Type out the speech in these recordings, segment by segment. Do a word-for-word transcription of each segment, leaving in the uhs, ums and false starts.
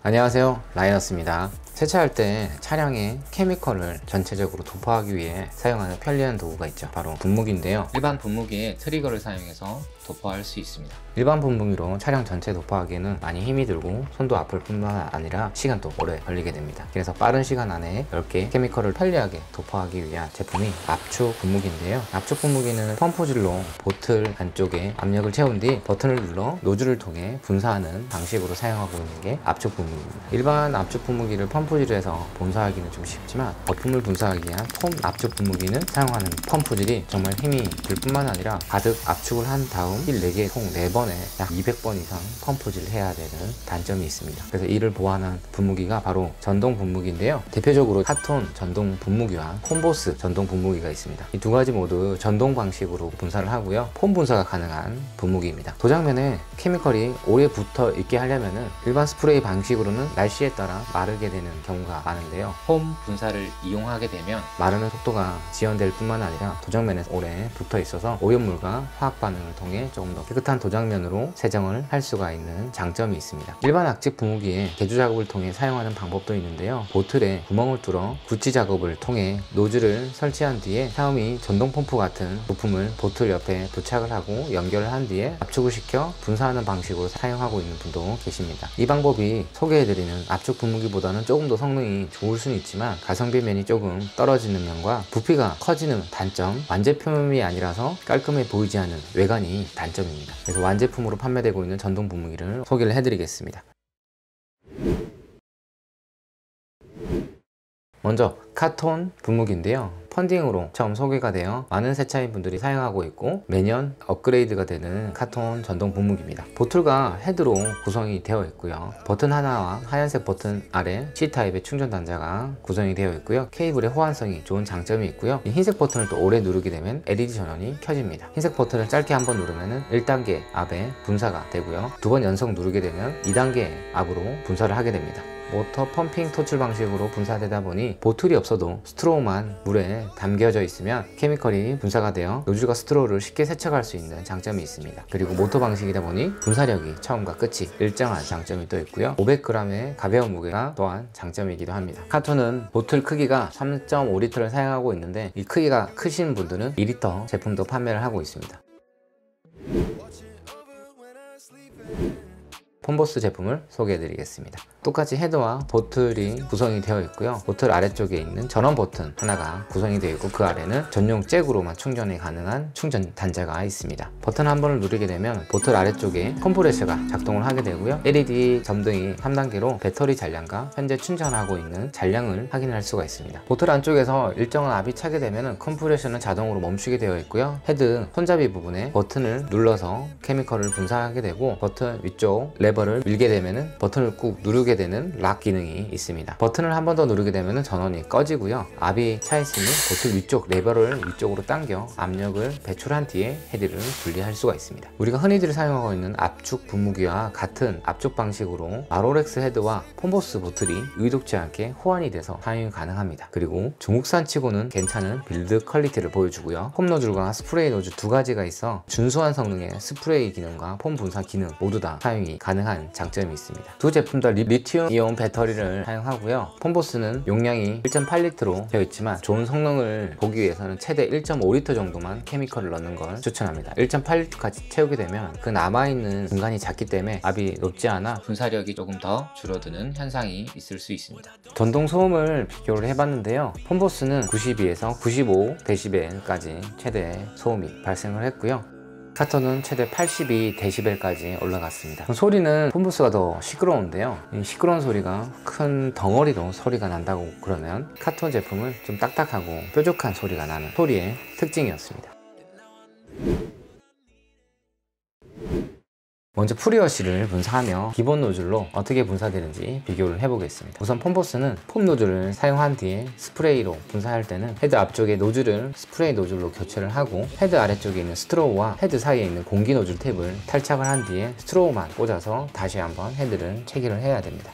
안녕하세요, 라이너스입니다. 세차할 때 차량의 케미컬을 전체적으로 도포하기 위해 사용하는 편리한 도구가 있죠. 바로 분무기인데요. 일반 분무기에 트리거를 사용해서 도포할 수 있습니다. 일반 분무기로 차량 전체 도포하기에는 많이 힘이 들고 손도 아플 뿐만 아니라 시간도 오래 걸리게 됩니다. 그래서 빠른 시간 안에 열 개 케미컬을 편리하게 도포하기 위한 제품이 압축 분무기인데요. 압축 분무기는 펌프질로 보틀 안쪽에 압력을 채운 뒤 버튼을 눌러 노즐을 통해 분사하는 방식으로 사용하고 있는 게 압축 분무기입니다. 일반 압축 분무기를 펌프질해서 분사하기는 좀 쉽지만 거품을 분사하기 위한 폼 압축 분무기는 사용하는 펌프질이 정말 힘이 들 뿐만 아니라 가득 압축을 한 다음 네 개 총 네 번에 약 이백 번 이상 펌프질을 해야 되는 단점이 있습니다. 그래서 이를 보완한 분무기가 바로 전동 분무기인데요. 대표적으로 카톤 전동 분무기와 폼보스 전동 분무기가 있습니다. 이 두 가지 모두 전동 방식으로 분사를 하고요. 폼 분사가 가능한 분무기입니다. 도장면에 케미컬이 오래 붙어 있게 하려면 일반 스프레이 방식으로는 날씨에 따라 마르게 되는 경우가 많은데요. 폼 분사를 이용하게 되면 마르는 속도가 지연될 뿐만 아니라 도장면에 오래 붙어 있어서 오염물과 화학 반응을 통해 조금 더 깨끗한 도장면으로 세정을 할 수가 있는 장점이 있습니다. 일반 압축 분무기에 개조 작업을 통해 사용하는 방법도 있는데요. 보틀에 구멍을 뚫어 구치 작업을 통해 노즐을 설치한 뒤에 샤오미 전동 펌프 같은 부품을 보틀 옆에 부착을 하고 연결을 한 뒤에 압축을 시켜 분사하는 방식으로 사용하고 있는 분도 계십니다. 이 방법이 소개해드리는 압축 분무기보다는 조금 더 성능이 좋을 수는 있지만 가성비 면이 조금 떨어지는 면과 부피가 커지는 단점, 완제품이 아니라서 깔끔해 보이지 않는 외관이 단점입니다. 그래서 완제품으로 판매되고 있는 전동 분무기를 소개를 해드리겠습니다. 먼저 카톤 분무기인데요. 펀딩으로 처음 소개가 되어 많은 세차인 분들이 사용하고 있고 매년 업그레이드가 되는 카톤 전동 분무기입니다. 보틀과 헤드로 구성이 되어 있고요. 버튼 하나와 하얀색 버튼 아래 C타입의 충전 단자가 구성이 되어 있고요. 케이블의 호환성이 좋은 장점이 있고요. 이 흰색 버튼을 또 오래 누르게 되면 엘이디 전원이 켜집니다. 흰색 버튼을 짧게 한번 누르면 일 단계 압에 분사가 되고요. 두 번 연속 누르게 되면 이 단계 압으로 분사를 하게 됩니다. 모터 펌핑 토출 방식으로 분사되다 보니 보틀이 없어도 스트로우만 물에 담겨져 있으면 케미컬이 분사가 되어 노즐과 스트로우를 쉽게 세척할 수 있는 장점이 있습니다. 그리고 모터 방식이다 보니 분사력이 처음과 끝이 일정한 장점이 또 있고요. 오백 그램의 가벼운 무게가 또한 장점이기도 합니다. 카톤은 보틀 크기가 삼 점 오 리터를 사용하고 있는데 이 크기가 크신 분들은 이 리터 제품도 판매를 하고 있습니다. 폼보스 제품을 소개해 드리겠습니다. 똑같이 헤드와 보틀이 구성이 되어 있고요. 보틀 아래쪽에 있는 전원 버튼 하나가 구성이 되어 있고 그 아래는 전용 잭으로만 충전이 가능한 충전 단자가 있습니다. 버튼 한 번을 누르게 되면 보틀 아래쪽에 컴프레셔가 작동을 하게 되고요. 엘이디 점등이 삼 단계로 배터리 잔량과 현재 충전하고 있는 잔량을 확인할 수가 있습니다. 보틀 안쪽에서 일정한 압이 차게 되면 컴프레셔는 자동으로 멈추게 되어 있고요. 헤드 손잡이 부분에 버튼을 눌러서 케미컬을 분사하게 되고 버튼 위쪽 레버를 밀게 되면 버튼을 꾹 누르게 되는 락 기능이 있습니다. 버튼을 한 번 더 누르게 되면 전원이 꺼지고요. 압이 차 있으니 보틀 위쪽 레버를 위쪽으로 당겨 압력을 배출한 뒤에 헤드를 분리할 수가 있습니다. 우리가 흔히들 사용하고 있는 압축 분무기와 같은 압축 방식으로 마로렉스 헤드와 폼보스 보틀이 의도치 않게 호환이 돼서 사용이 가능합니다. 그리고 중국산 치고는 괜찮은 빌드 퀄리티를 보여주고요. 폼 노즐과 스프레이 노즐 두 가지가 있어 준수한 성능의 스프레이 기능과 폼 분사 기능 모두 다 사용이 가능한 장점이 있습니다. 두 제품 다 리튬 이온 배터리를 사용하고요. 폼보스는 용량이 일 점 팔 리터로 되어 있지만 좋은 성능을 보기 위해서는 최대 일 점 오 리터 정도만 케미컬을 넣는 걸 추천합니다. 일 점 팔 리터까지 채우게 되면 그 남아있는 공간이 작기 때문에 압이 높지 않아 분사력이 조금 더 줄어드는 현상이 있을 수 있습니다. 전동 소음을 비교를 해봤는데요. 폼보스는 구십이에서 구십오 데시벨까지 최대 소음이 발생을 했고요. 카톤은 최대 팔십이 데시벨까지 올라갔습니다. 소리는 폼보스가 더 시끄러운데요. 이 시끄러운 소리가 큰 덩어리로 소리가 난다고 그러면 카톤 제품은 좀 딱딱하고 뾰족한 소리가 나는 소리의 특징이었습니다. 먼저 프리워시를 분사하며 기본 노즐로 어떻게 분사되는지 비교를 해보겠습니다. 우선 폼보스는 폼 노즐을 사용한 뒤에 스프레이로 분사할 때는 헤드 앞쪽에 노즐을 스프레이 노즐로 교체를 하고 헤드 아래쪽에 있는 스트로우와 헤드 사이에 있는 공기 노즐 탭을 탈착을 한 뒤에 스트로우만 꽂아서 다시 한번 헤드를 체결을 해야 됩니다.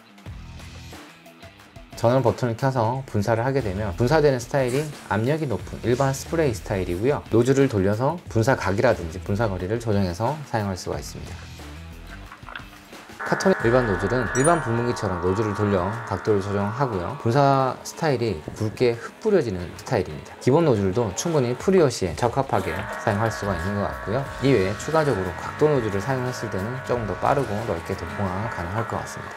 전원 버튼을 켜서 분사를 하게 되면 분사되는 스타일이 압력이 높은 일반 스프레이 스타일이고요. 노즐을 돌려서 분사 각이라든지 분사 거리를 조정해서 사용할 수가 있습니다. 카톤의 일반 노즐은 일반 분무기처럼 노즐을 돌려 각도를 조정하고요. 분사 스타일이 굵게 흩뿌려지는 스타일입니다. 기본 노즐도 충분히 프리워시에 적합하게 사용할 수가 있는 것 같고요. 이외에 추가적으로 각도 노즐을 사용했을 때는 조금 더 빠르고 넓게 도포가 가능할 것 같습니다.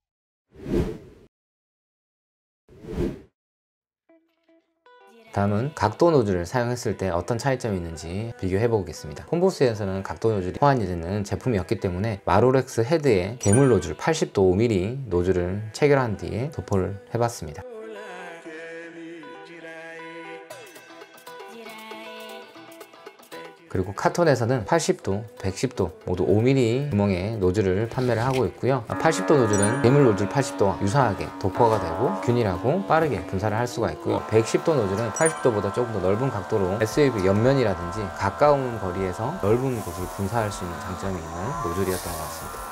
다음은 각도 노즐을 사용했을 때 어떤 차이점이 있는지 비교해 보겠습니다. 폼보스에서는 각도 노즐이 호환이 되는 제품이었기 때문에 마로렉스 헤드에 개물 노즐 팔십 도 오 밀리미터 노즐을 체결한 뒤에 도포를 해봤습니다. 그리고 카톤에서는 팔십 도, 백십 도 모두 오 밀리미터 구멍의 노즐을 판매를 하고 있고요. 팔십 도 노즐은 개물 노즐 팔십 도와 유사하게 도포가 되고 균일하고 빠르게 분사를 할 수가 있고요. 백십 도 노즐은 팔십 도보다 조금 더 넓은 각도로 에스유브이 옆면이라든지 가까운 거리에서 넓은 곳을 분사할 수 있는 장점이 있는 노즐이었던 것 같습니다.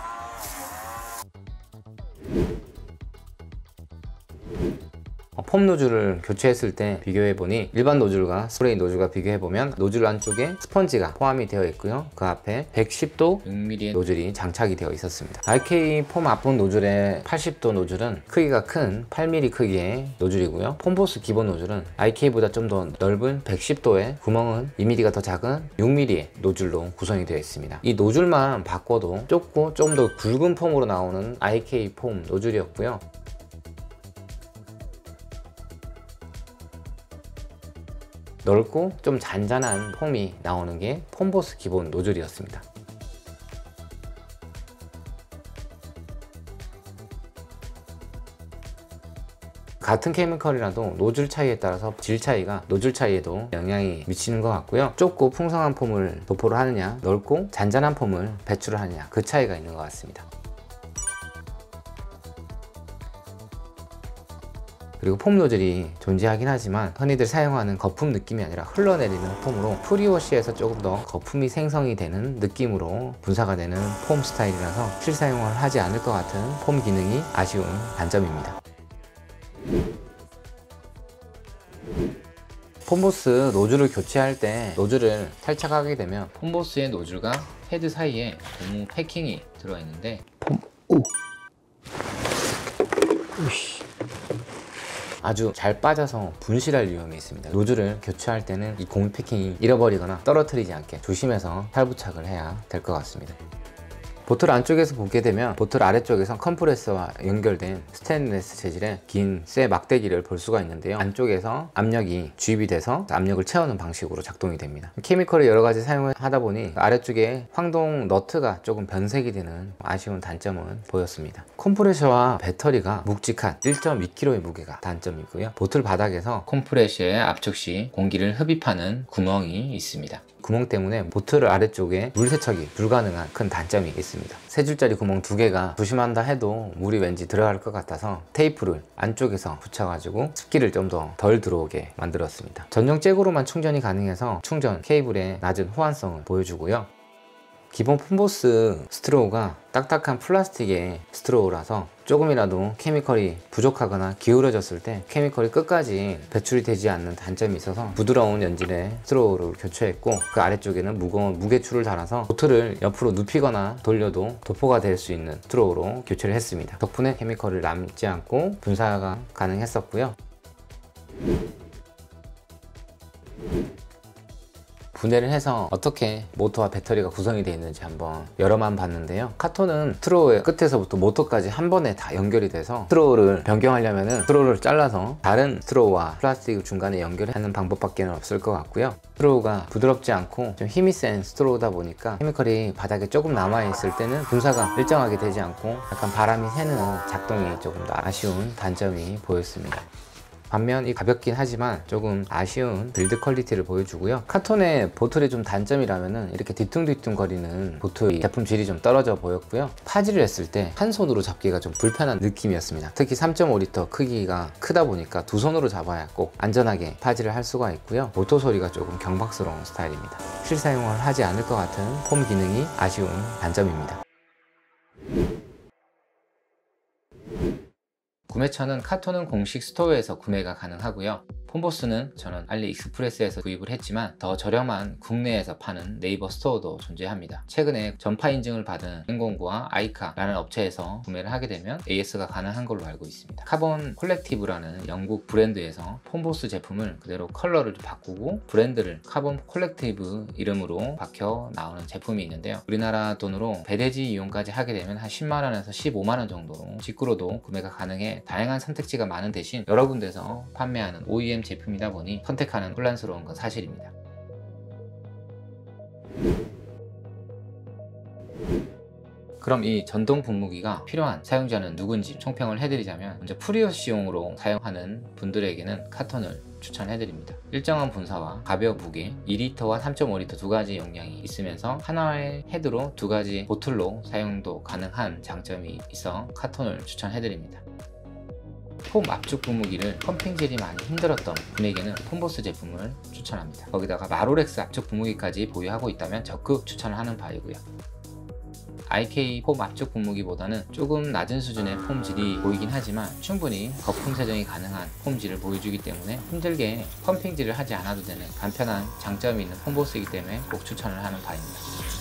폼 노즐을 교체했을 때 비교해보니 일반 노즐과 스프레이 노즐과 비교해보면 노즐 안쪽에 스펀지가 포함이 되어 있고요. 그 앞에 백십 도 육 밀리미터의 노즐이 장착이 되어 있었습니다. 알케이 폼 앞분 노즐의 팔십 도 노즐은 크기가 큰 팔 밀리미터 크기의 노즐이고요. 폼보스 기본 노즐은 알케이보다 좀 더 넓은 백십 도의 구멍은 이 밀리미터가 더 작은 육 밀리미터의 노즐로 구성이 되어 있습니다. 이 노즐만 바꿔도 좁고 좀 더 굵은 폼으로 나오는 아이케이 폼 노즐이었고요. 넓고 좀 잔잔한 폼이 나오는 게 폼보스 기본 노즐이었습니다. 같은 케미컬이라도 노즐 차이에 따라서 질 차이가 노즐 차이에도 영향이 미치는 것 같고요. 좁고 풍성한 폼을 도포를 하느냐, 넓고 잔잔한 폼을 배출을 하느냐, 그 차이가 있는 것 같습니다. 그리고 폼 노즐이 존재하긴 하지만 흔히들 사용하는 거품 느낌이 아니라 흘러내리는 폼으로 프리워시에서 조금 더 거품이 생성이 되는 느낌으로 분사가 되는 폼 스타일이라서 실사용을 하지 않을 것 같은 폼 기능이 아쉬운 단점입니다. 폼보스 노즐을 교체할 때 노즐을 탈착하게 되면 폼보스의 노즐과 헤드 사이에 고무 패킹이 들어있는데 폼, 오! 우씨. 아주 잘 빠져서 분실할 위험이 있습니다. 노즐을 교체할 때는 이 고무 패킹이 잃어버리거나 떨어뜨리지 않게 조심해서 탈부착을 해야 될 것 같습니다. 보틀 안쪽에서 보게 되면 보틀 아래쪽에선 컴프레서와 연결된 스테인리스 재질의 긴 쇠 막대기를 볼 수가 있는데요. 안쪽에서 압력이 주입이 돼서 압력을 채우는 방식으로 작동이 됩니다. 케미컬을 여러 가지 사용을 하다 보니 아래쪽에 황동 너트가 조금 변색이 되는 아쉬운 단점은 보였습니다. 컴프레셔와 배터리가 묵직한 일 점 이 킬로그램의 무게가 단점이고요. 보틀 바닥에서 컴프레셔의 압축 시 공기를 흡입하는 구멍이 있습니다. 구멍 때문에 보틀 아래쪽에 물 세척이 불가능한 큰 단점이 있습니다. 세 줄짜리 구멍 두 개가 조심한다 해도 물이 왠지 들어갈 것 같아서 테이프를 안쪽에서 붙여가지고 습기를 좀 더 덜 들어오게 만들었습니다. 전용 잭으로만 충전이 가능해서 충전 케이블의 낮은 호환성을 보여주고요. 기본 폼보스 스트로우가 딱딱한 플라스틱의 스트로우라서 조금이라도 케미컬이 부족하거나 기울어졌을 때 케미컬이 끝까지 배출이 되지 않는 단점이 있어서 부드러운 연질의 스트로우를 교체했고, 그 아래쪽에는 무거운 무게줄을 달아서 보틀을 옆으로 눕히거나 돌려도 도포가 될 수 있는 스트로우로 교체를 했습니다. 덕분에 케미컬을 남지 않고 분사가 가능했었고요. 분해를 해서 어떻게 모터와 배터리가 구성이 되어 있는지 한번 열어만 봤는데요. 카톤은 스트로우의 끝에서부터 모터까지 한 번에 다 연결이 돼서 스트로우를 변경하려면 스트로우를 잘라서 다른 스트로우와 플라스틱 중간에 연결하는 방법밖에 없을 것 같고요. 스트로우가 부드럽지 않고 좀 힘이 센 스트로우다 보니까 케미컬이 바닥에 조금 남아있을 때는 분사가 일정하게 되지 않고 약간 바람이 새는 작동이 조금 더 아쉬운 단점이 보였습니다. 반면 이 가볍긴 하지만 조금 아쉬운 빌드 퀄리티를 보여주고요. 카톤의 보틀이 좀 단점이라면은 이렇게 뒤뚱뒤뚱 거리는 보틀 제품 질이 좀 떨어져 보였고요. 파지를 했을 때 한 손으로 잡기가 좀 불편한 느낌이었습니다. 특히 삼 점 오 리터 크기가 크다 보니까 두 손으로 잡아야 꼭 안전하게 파지를 할 수가 있고요. 모터 소리가 조금 경박스러운 스타일입니다. 실사용을 하지 않을 것 같은 폼 기능이 아쉬운 단점입니다. 구매처는 카톤은 공식 스토어에서 구매가 가능하고요. 폼보스는 저는 알리익스프레스에서 구입을 했지만 더 저렴한 국내에서 파는 네이버 스토어도 존재합니다. 최근에 전파 인증을 받은 엔공구와 아이카라는 업체에서 구매를 하게 되면 에이에스가 가능한 걸로 알고 있습니다. 카본 콜렉티브라는 영국 브랜드에서 폼보스 제품을 그대로 컬러를 바꾸고 브랜드를 카본 콜렉티브 이름으로 박혀 나오는 제품이 있는데요. 우리나라 돈으로 배대지 이용까지 하게 되면 한 십만 원에서 십오만 원 정도로 직구로도 구매가 가능해 다양한 선택지가 많은 대신 여러 군데서 판매하는 오이엠 제품이다 보니 선택하는 혼란스러운 건 사실입니다. 그럼 이 전동 분무기가 필요한 사용자는 누군지 총평을 해드리자면, 먼저 프리워시용으로 사용하는 분들에게는 카톤을 추천해드립니다. 일정한 분사와 가벼운 무게, 이 리터와 삼 점 오 리터 두 가지 용량이 있으면서 하나의 헤드로 두 가지 보틀로 사용도 가능한 장점이 있어 카톤을 추천해드립니다. 폼 압축 분무기를 펌핑질이 많이 힘들었던 분에게는 폼보스 제품을 추천합니다. 거기다가 마로렉스 압축 분무기까지 보유하고 있다면 적극 추천을 하는 바이고요. 아이케이 폼 압축 분무기보다는 조금 낮은 수준의 폼질이 보이긴 하지만 충분히 거품 세정이 가능한 폼질을 보여주기 때문에 힘들게 펌핑질을 하지 않아도 되는 간편한 장점이 있는 폼보스이기 때문에 꼭 추천을 하는 바입니다.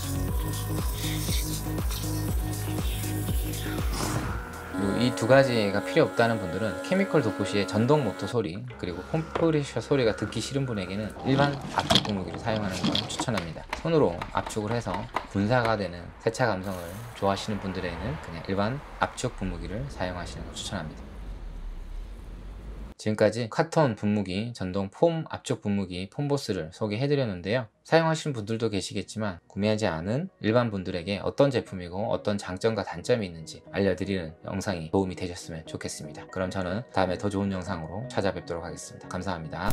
이 두 가지가 필요 없다는 분들은 케미컬 도포 시의 전동 모터 소리 그리고 컴프레셔 소리가 듣기 싫은 분에게는 일반 압축 분무기를 사용하는 걸 추천합니다. 손으로 압축을 해서 분사가 되는 세차 감성을 좋아하시는 분들에게는 그냥 일반 압축 분무기를 사용하시는 걸 추천합니다. 지금까지 카톤 분무기, 전동 폼 압축 분무기 폼보스를 소개해드렸는데요. 사용하시는 분들도 계시겠지만 구매하지 않은 일반 분들에게 어떤 제품이고 어떤 장점과 단점이 있는지 알려드리는 영상이 도움이 되셨으면 좋겠습니다. 그럼 저는 다음에 더 좋은 영상으로 찾아뵙도록 하겠습니다. 감사합니다.